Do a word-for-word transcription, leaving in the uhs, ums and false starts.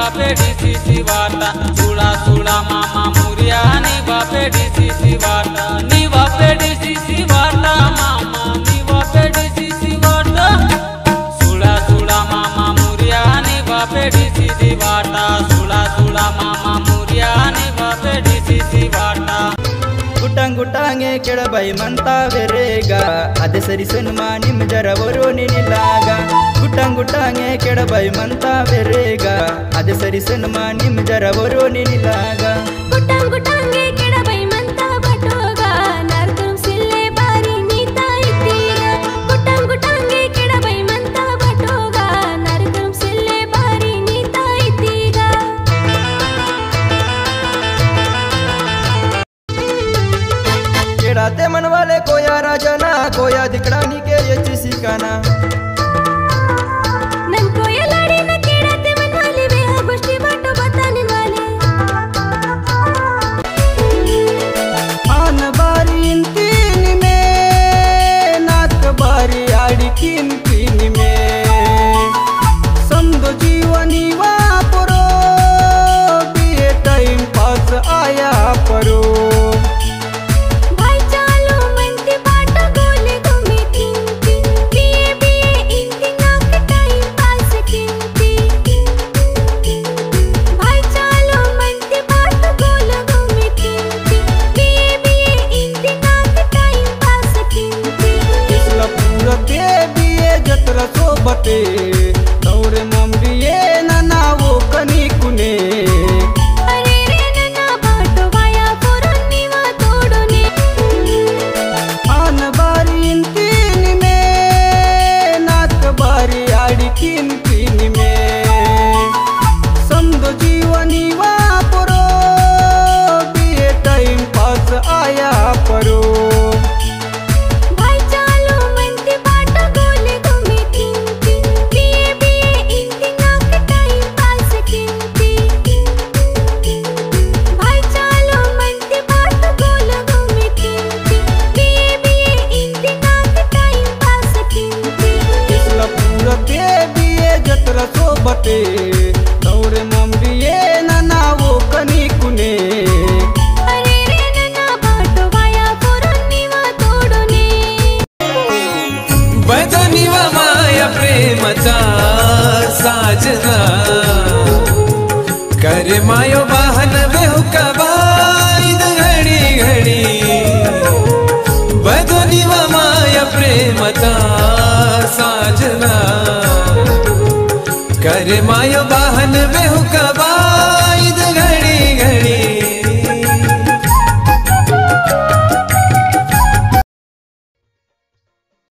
पेडी सी वाटा सुड़ा सुड़ा मामा मुरिया निवा पेडी सी वाटा निवा पेडी सी वाटा मामा निवा पेडी सी वाटा सुड़ा सुड़ा मामा मुरिया निवा पेडी सी वाटा सुड़ा सुड़ा मामा मुरिया निवा पेडी सी वाटा गुटांग गुटांगे केळबाई म्हणतावेरेगा अदे सरी सन्मा निम जरा वरोनी निलागा गुटांग गुटांगे केळबाई म्हणतावेरेगा अदे सरी सन्मा निम जरा वरोनी निलागा गुटांग गुटांगे केळबाई म्हणता बटोगा नारकम सिल्ले बारी नीता इतीगा गुटांग गुटांगे केळबाई म्हणता बटोगा नारकम सिल्ले बारी नीता इतीगा केड़ाते मन वाले कोया राजना कोया दिकड़ानी के ये सिकाना नन कोया लाड़ी न केड़ाते मन वाले वे गोष्टी बाटो बताने वाले आन बारी तीन में नाक बारी आड़ी किन किन में समझो जीवनी वापरो बीए टाइम पास आया परो सोबते दौरे ममरिये नना वो कनी कुने अरे रे नना बाटो वाया पुरनी वा तोडोने आन बारी तीन में नाक बारी आड़ी किन किन में समझो जीवनी वापरो बीए टाइम पास आया परो सोबते दौरे ममरिये नना वो कनी कुने अरे रे नना बाटो वाया पुरनी वा तोडोने बदनी वा माया प्रेमचा साजना करे मायो वाहन बेहु कबाई घड़ी घड़ी बदनी वा माया प्रेमचा साजना करे मायो वाहन बेहु कबा